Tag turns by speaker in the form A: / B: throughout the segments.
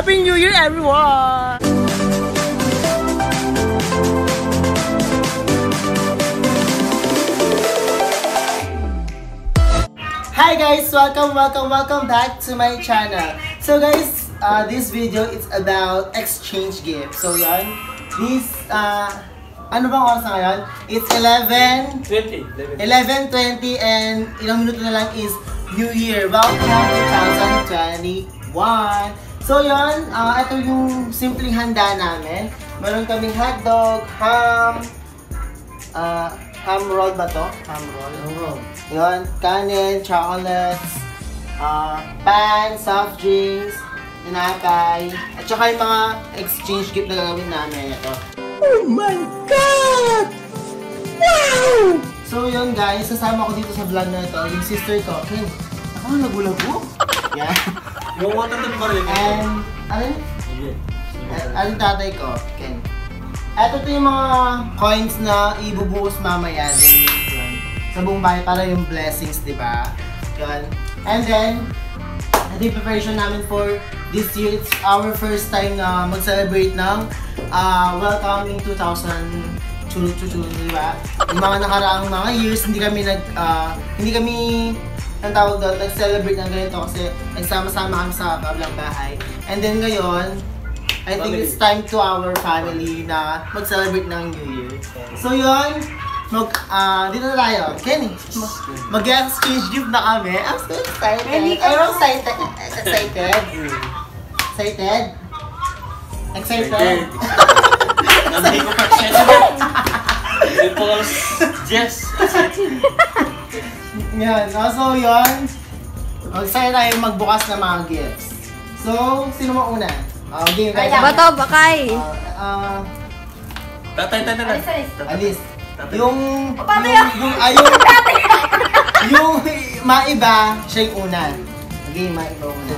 A: Happy New Year, everyone! Hi guys! Welcome back to my channel. So guys, this video is about exchange gift. So yan, this, ano bang oras na ngayon? It's 11:20 and ilang minuto na lang is New Year. Welcome 2021! So yun, ito yung simpleng handa namin. Meron kaming hotdog, ham roll ba to? Ham roll. Yun, kanin, chocolates, pan, soft drinks, tinapay, at saka yung mga exchange gift na gagawin namin. Ito. Oh my God! Wow! So yun guys, sasama ko dito sa vlog na ito, yung sister ko. Ken, ako lagu-lagu? Yeah.
B: Yung water na ba rin?
A: And, yung tatay ko, Ken. Ito yung mga coins na ibubuhos mamaya din sa buong bahay para yung blessings, di ba? Yun. And then, ito yung preparation namin for this year. It's our first time na mag-celebrate ng welcoming 2022, di ba? Yung mga nakaraang mga years, hindi kami ang tawag doon, nag-celebrate ng ganito kasi nagsama-sama kami sa kabilang bahay. And then ngayon, I think it's time to our family na mag-celebrate ng New Year. So yun, dito na tayo. Kenny, mag-exchange gift na kami. I'm so excited. I'm excited. Excited? Excited? Excited?
B: Nabi ko pa excited. Because, yes, excited.
A: Yan. So yun, excited tayo magbukas ng mga gifts. So, sino mo una? Game guys.
C: Bato, bakay.
B: Tatay.
A: Alis. Yung maiba, siya yung una. Okay, maiba una.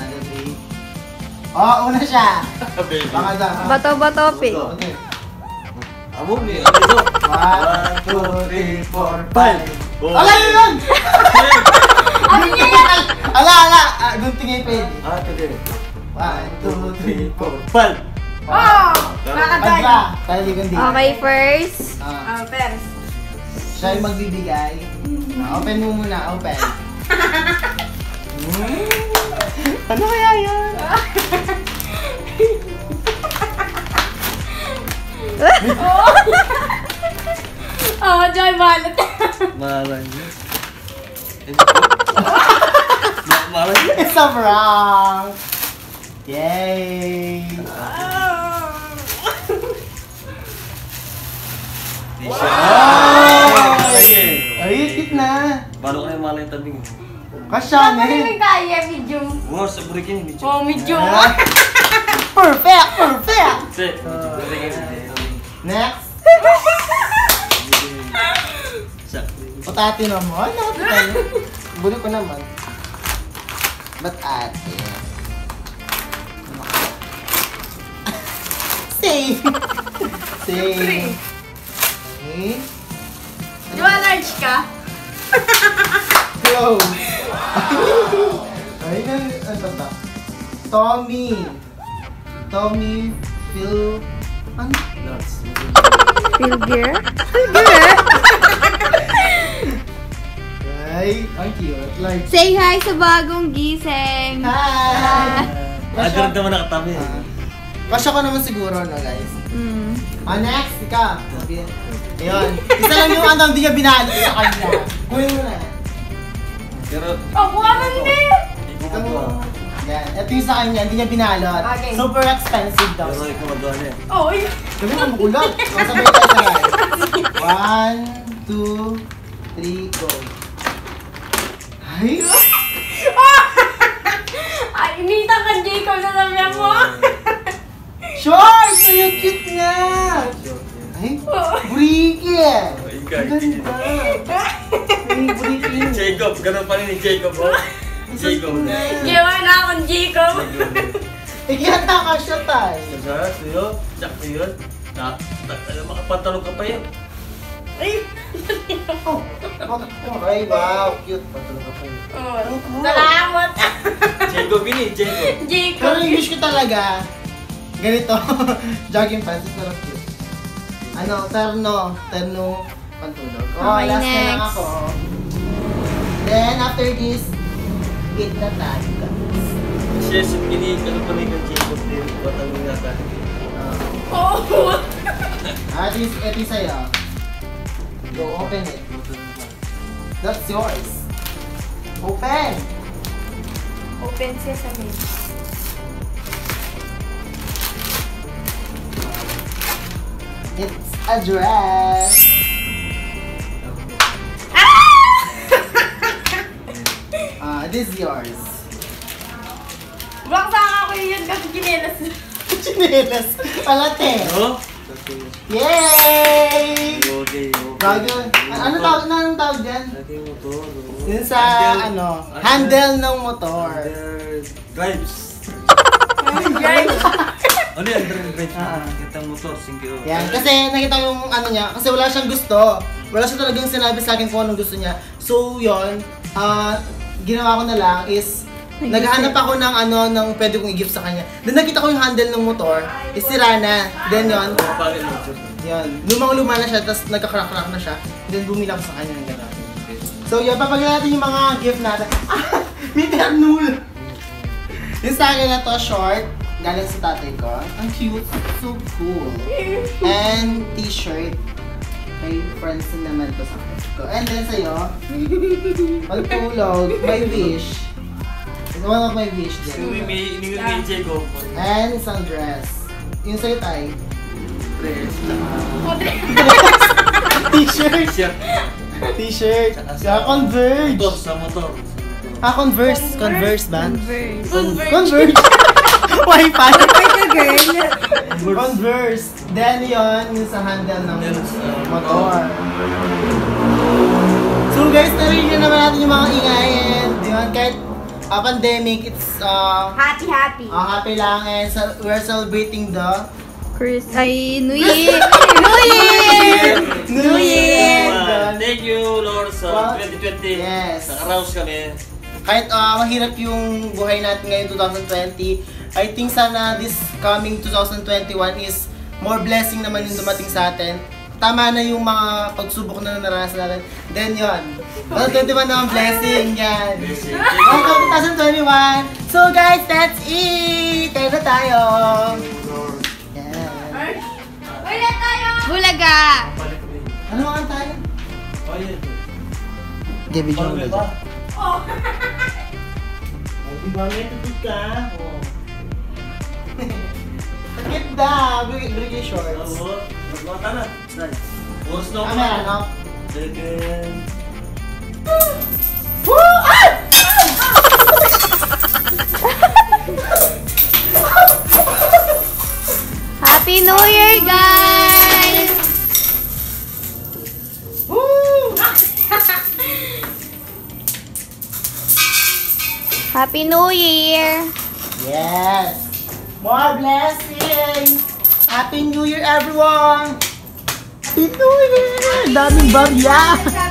A: Una siya.
C: Bato, pi.
A: Okay.
B: Amo ni.
A: 1, 2, 3, 4, 5. Ala yun!
C: Ano niya yan?
A: Ala! Guntingin pa yun.
B: Sige.
A: 1, 2, 3, 4, 5.
C: Oh!
A: Adra! Tayo di kundi.
C: Okay, first.
A: First. Siya yung magbibigay. Open mo muna, open. Ano kaya yan?
C: Joy, balat.
B: Malang yun. Malang yun.
A: It's a prank! Yay! Ay, cute na!
B: Baru kayo malay tabing.
A: Kasya na
C: Ano yung kaya, medium?
B: Wow, sa breaking video.
C: Oh, medium.
A: Perfect! Next! Potati naman. Buli ko naman. Ba't ate? Same! Okay.
C: Di ba large ka?
A: Close! Ay, ano ba? Tommy! Phil... Ano?
C: Pilger?
A: Ay, ang cute. Like...
C: Say hi sa bagong gising.
A: Hi!
B: Adron naman nakatabi.
A: Kasya ko naman siguro, no guys? Next, ika. Ayun. Isa lang yung hindi niya binalo sa kanya. Kunin mo na.
B: Pero...
C: Buka na hindi!
A: Yan. Ito yung sa kanya, hindi niya binalot.
C: Okay.
A: Super expensive daw.
B: Pero ikaw magawa niya.
C: Oh,
A: Sabi mo, magulat. Masabay tayo sa guys. 1, 2, 3, go. Ay!
C: Ay, initang ka, Jacob, sa sabihan mo.
A: Short! So yung cute nga! Ay, buriki eh! Ganda! Ay, buriki.
B: Jacob, ganun pa rin ni Jacob. Jacob.
C: Gawa na akong Jacob.
A: Ikiyata ka siya tayo.
B: Sa'yo? Jack na yun? Makapantalog ka pa yun.
C: Ay!
A: Oh, ay, wow, cute. Patulog ako.
C: Oh, salamat!
B: Jacob yun eh, Jacob.
C: Jacob!
A: Pero yung wish ko talaga, ganito, jogging pants, pero cute. Ano, terno pantulog. Oh,
C: Okay,
A: last na lang
C: next.
A: ako. Then, after this, eat na tayo, guys.
B: Siya sa ano pa rin yung Jacob din. Batang nga tayo.
C: Oh!
A: At least, ito sa'yo. Go, open it. That's yours. Open!
C: Open sesame.
A: It's a dress. This is yours.
C: Baksak ako yun kasi ginelas.
A: Chinelas. Palate.
B: No?
A: Yay!
B: Okay.
A: Bago. Anong tawag dyan?
B: Lagi mo to.
A: Yun sa, handle ng motor.
B: Drives.
C: Guys!
B: Ano yan? Drives. Kitang motor. Singkiro.
A: Yan. Kasi nakita ko yung ano niya. Kasi wala siyang gusto. Wala siya talagang sinabi sa akin kung anong gusto niya. So, yun. Ginawa ko na lang is naghahanap ako ng ng pwede kong i-gift sa kanya. Then nakita ko yung handle ng motor, is sira na. Then yun, lumang-luma na siya, tapos nagka-crack-crack na siya. Then bumila ko sa kanya ng gano'n. So yun, papagyan natin yung mga gift natin. May ternul! Yung sa akin na to, short, galing sa tatay ko. Ang cute, so cool. And t-shirt. May friends din naman to sa akin. And then sa'yo, pagtulog, my wish. It's one of my wish din.
B: May Jacob.
A: And isang dress. Yung sa'yo tayo. Dress. T-shirt. T-shirt. Saka Converge.
B: Motor sa motor.
A: Converse. Converse ba?
C: Converse.
A: Converge. Wi-Fi.
C: girl.
A: Converse. Then yun, yung sa handle ng motor. So guys, narinig naman natin yung mga ingay and yun, kahit pandemic, it's
C: Happy.
A: happy lang and we're celebrating the
C: New Year! New Year!
B: Thank you, Lord, sa 2020.
A: Yes.
B: Nakaraos kami.
A: Kahit mahirap yung buhay natin ngayon 2020, I think sana this coming 2021 is more blessing naman yung dumating sa atin. Tama na yung mga pagsubok na naranasan natin. Then yun. 2021 na ang blessing yan. Welcome 2021. So guys, that's it. Kaya na tayo. Yan.
C: Ulit tayo! Bulaga!
A: Ano mga tayo? David John.
C: Oh!
A: Diba may tutut ka? Sakit na! Brigay shorts.
B: Magmata na. Nice. Oras na ako.
A: Camera, no?
B: Second.
A: Woo! Ah!
C: Happy New Year, guys!
A: Woo!
C: Happy New Year!
A: Yes! More blessings! Happy New Year, everyone! Happy New Year! Daming barya!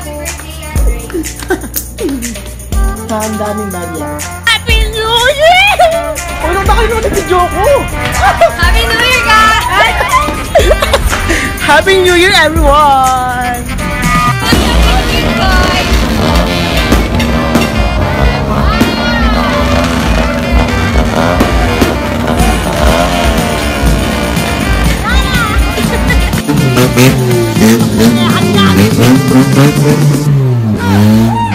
A: Ang daming barya.
C: Happy New Year!
A: Ano ba kayo ng video ko?
C: Happy New Year, guys!
A: Happy New Year, everyone!
D: Bye.